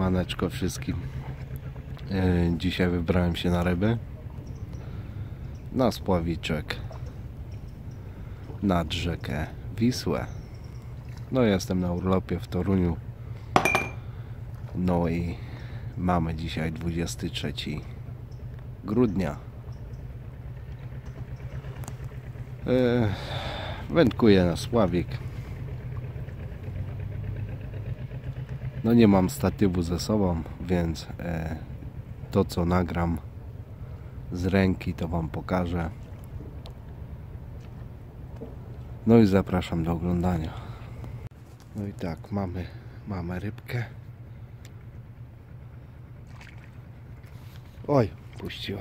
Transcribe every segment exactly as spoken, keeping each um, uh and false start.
Siemaneczko wszystkim. Dzisiaj wybrałem się na ryby, na spławiczek nad rzekę Wisłę. No jestem na urlopie w Toruniu. No i mamy dzisiaj dwudziestego trzeciego grudnia. Wędkuję na spławik. No nie mam statywu ze sobą, więc e, to co nagram z ręki to wam pokażę. No i zapraszam do oglądania. No i tak, mamy, mamy rybkę. Oj, puściła.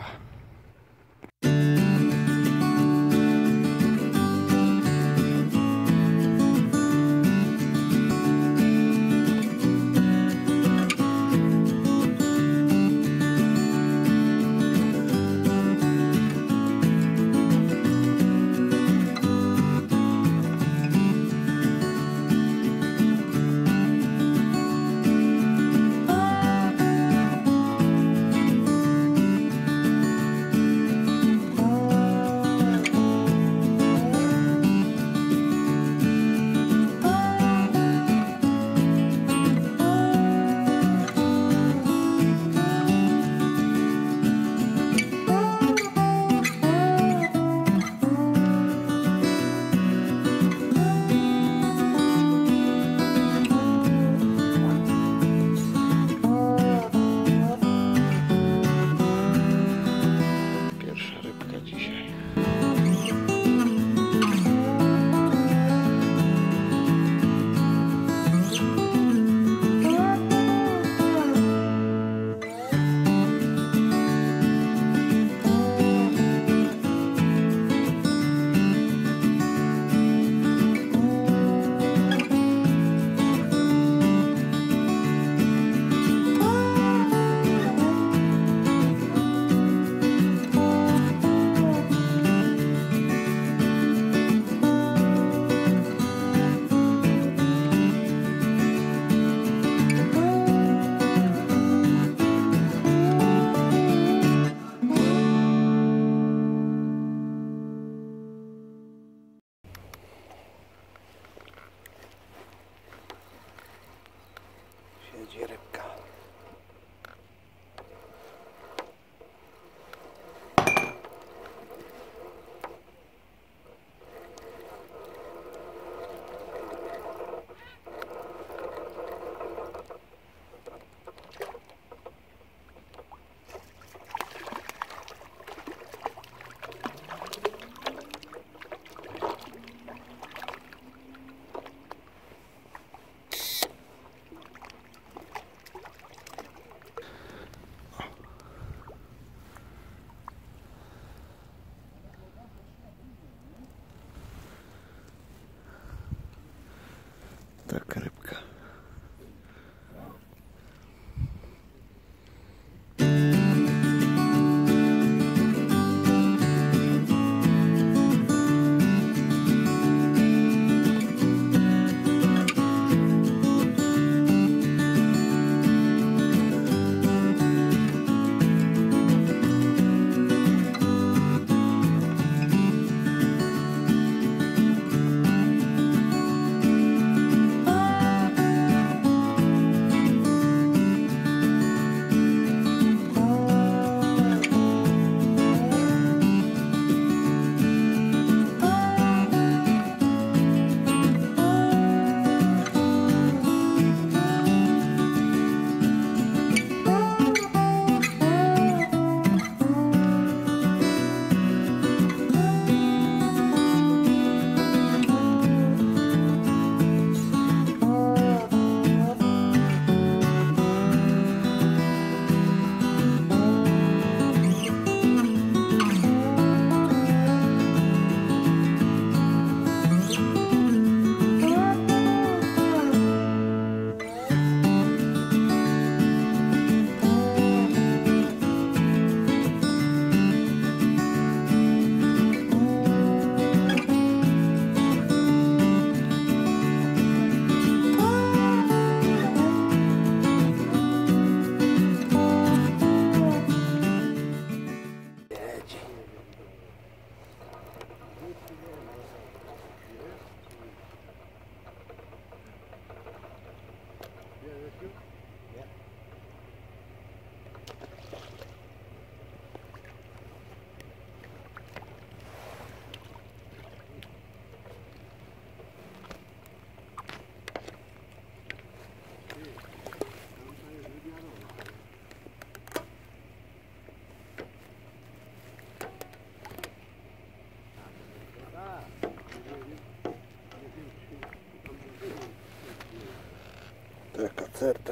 sterta.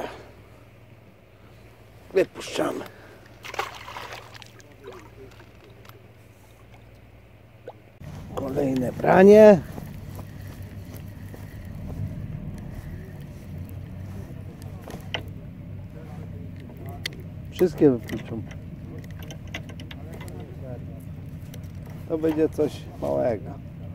Wypuszczamy. Kolejne branie. Wszystkie wypuszczą. To będzie coś małego.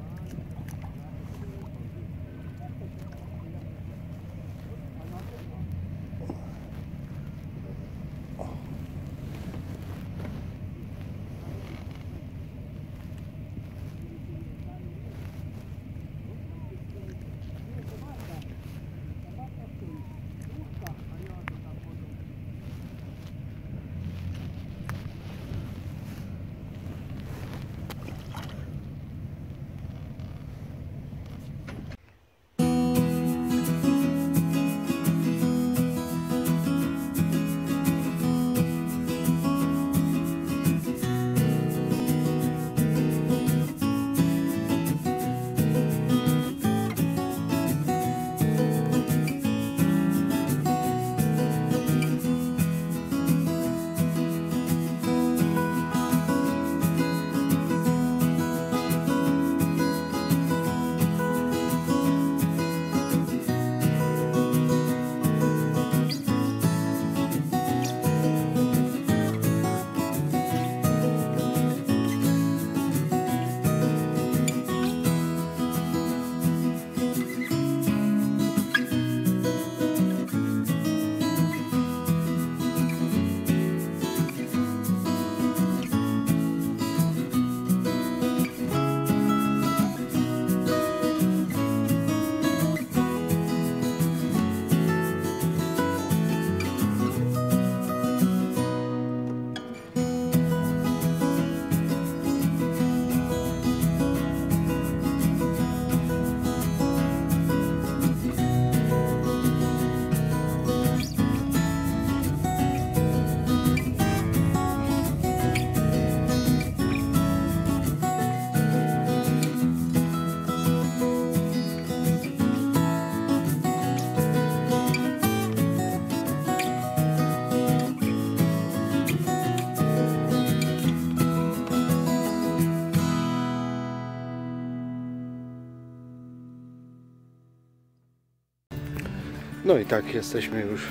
No i tak jesteśmy już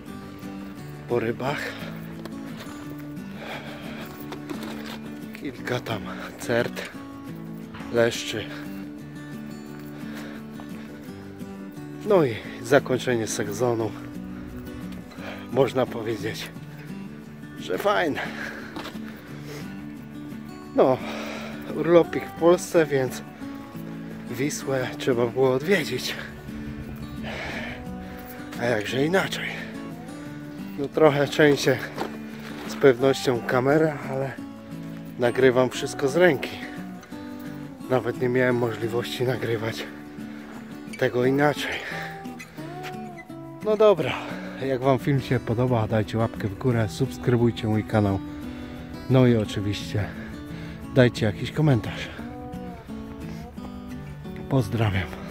po rybach. Kilka tam cert, leszczy. No i zakończenie sezonu. Można powiedzieć, że fajne. No, urlopik w Polsce, więc Wisłę trzeba było odwiedzić. A jakże inaczej. No trochę częściej z pewnością kamera, ale nagrywam wszystko z ręki. Nawet nie miałem możliwości nagrywać tego inaczej. No dobra, jak wam film się podoba, dajcie łapkę w górę, subskrybujcie mój kanał. No i oczywiście dajcie jakiś komentarz. Pozdrawiam.